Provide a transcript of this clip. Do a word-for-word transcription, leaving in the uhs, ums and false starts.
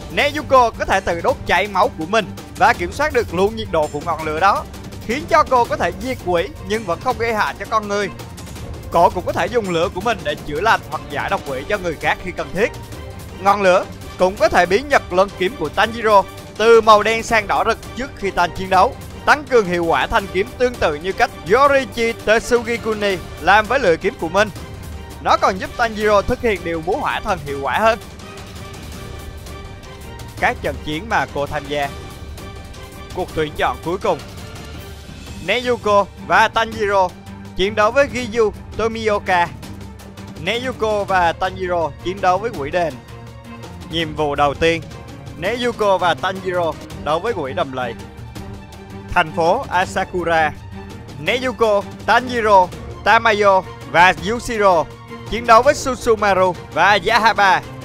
Nezuko có thể tự đốt cháy máu của mình và kiểm soát được luôn nhiệt độ của ngọn lửa đó, khiến cho cô có thể diệt quỷ nhưng vẫn không gây hại cho con người. Cô cũng có thể dùng lửa của mình để chữa lành hoặc giải độc quỷ cho người khác khi cần thiết. Ngọn lửa cũng có thể biến nhật luân kiếm của Tanjiro từ màu đen sang đỏ rực trước khi Tan chiến đấu, tăng cường hiệu quả thanh kiếm tương tự như cách Yorichi Tsugikuni làm với lưỡi kiếm của mình. Nó còn giúp Tanjiro thực hiện điều múa hỏa thần hiệu quả hơn. Các trận chiến mà cô tham gia. Cuộc tuyển chọn cuối cùng, Nezuko và Tanjiro chiến đấu với Giyu Tomioka. Nezuko và Tanjiro chiến đấu với quỷ đền. Nhiệm vụ đầu tiên, Nezuko và Tanjiro đấu với quỷ đầm lầy. Thành phố Asakura, Nezuko, Tanjiro, Tamayo và Yushiro chiến đấu với Susumaru và Yahaba